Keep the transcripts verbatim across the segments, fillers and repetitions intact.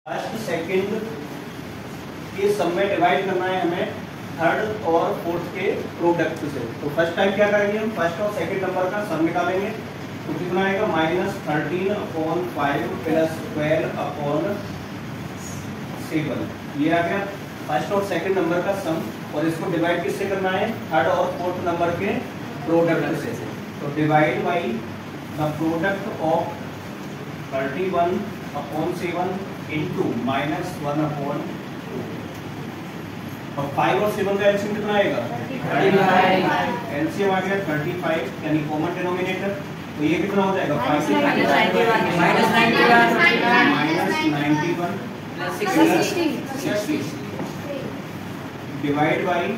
First second के सम में divide करना है हमें थर्ड और फोर्थ के प्रोडक्ट से। तो फर्स्ट टाइम क्या करेंगे हम, फर्स्ट और सेकंड नंबर का सम निकालेंगे। तो कितना आएगा, minus thirteen upon five plus twelve upon seven. ये आ गया फर्स्ट और सेकंड नंबर का सम, और इसको डिवाइड किससे करना है, थर्ड और फोर्थ नंबर के प्रोडक्ट से। तो divide by the product of thirty one upon seven into minus one upon two. और फाइव और सेवन का एलसीएम कितना आएगा, एलसीएम आ गया थर्टी फाइव, यानी कॉमन डिनोमिनेटर। तो ये कितना हो जाएगा, five minus ninety one sixty divide by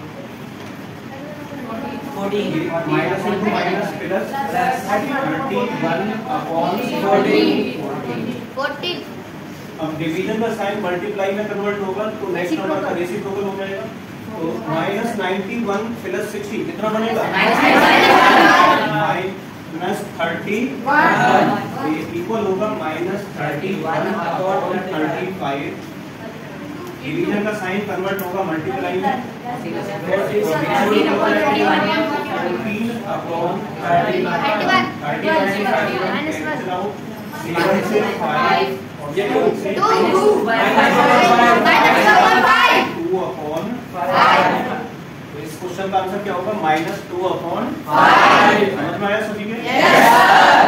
minus into minus plus thirty one upon fourteen. अब डिवीजन का साइन मल्टीप्लाई में कन्वर्ट होगा तो नेक्स्ट नंबर का रेसिप्रोकल हो जाएगा। तो minus ninety one plus sixty कितना बनेगा, माइनस थर्टी इक्वल होगा minus thirty one upon thirty five. Division का साइन कन्वर्ट होगा मल्टीप्लाई में, fourteen upon thirty five two upon five. तो इस क्वेश्चन का आंसर क्या होगा, माइनस टू अपॉन फाइव। समझ में आया सभी के?